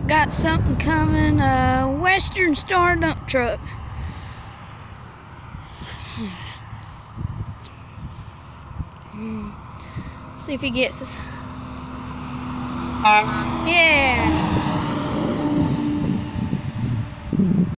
got something coming. Western Star dump truck. See if he gets us. Yeah.